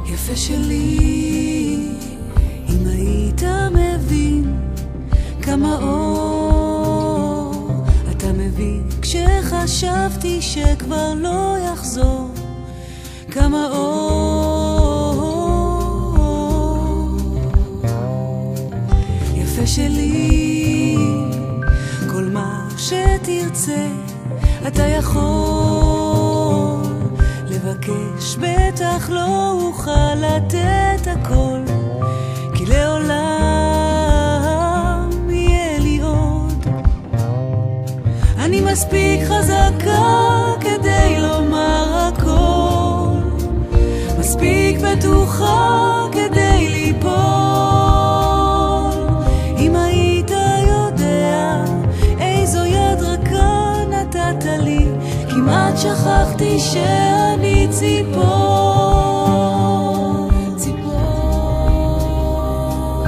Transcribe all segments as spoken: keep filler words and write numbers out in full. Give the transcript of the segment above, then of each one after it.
יפה שלי, אם היית מבין כמה אור אתה מביא כשחשבתי שכבר לא יחזור, כמה אור. יפה שלי, כל מה שתרצה אתה יכול לבקש, בטח לא אוכל לתת הכל, כי לעולם יהיה לי עוד. אני מספיק חזקה כדי לומר הכל, מספיק בטוחה כדי ליפול. אם היית יודע איזו יד רכה נתת לי, כמעט שכחתי שאני ציפור, ציפור.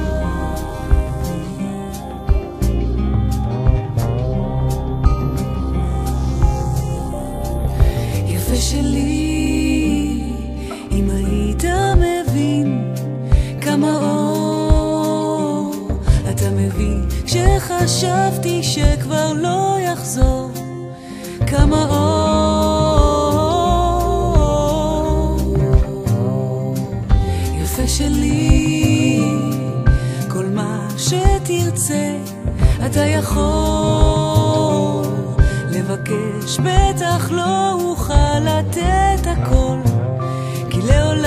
יפה שלי, אם היית מבין כמה אור אתה מביא כשחשבתי שכבר לא יחזור, כמה אור. יפה שלי, כל מה שתרצה אתה יכול לבקש, בטח לא אוכל לתת הכל, כי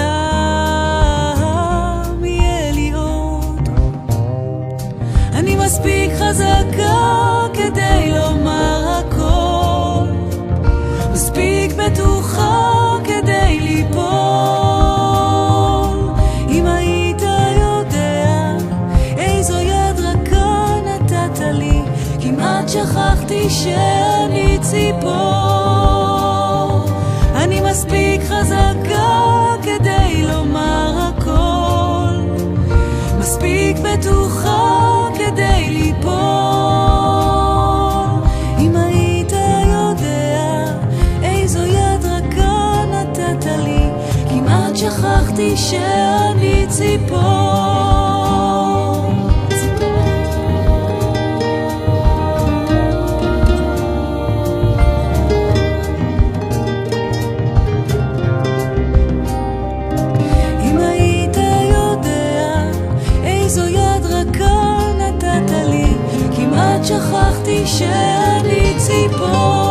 לעולם יהיה לי עוד. אני מספיק חזקה כדי לומר הכל, מספיק בטוחה כדי ליפול. אם היית יודע איזו יד רכה נתת לי, כמעט שכחתי שאני ציפור. אני מספיק חזקה כדי לומר הכל, מספיק בטוחה כדי ליפול. אם היית יודע איזו יד רכה נתת לי, כמעט שכחתי שאני ציפור. אם היית יודע איזו יד רכה נתת לי, כמעט שכחתי שאני ציפור.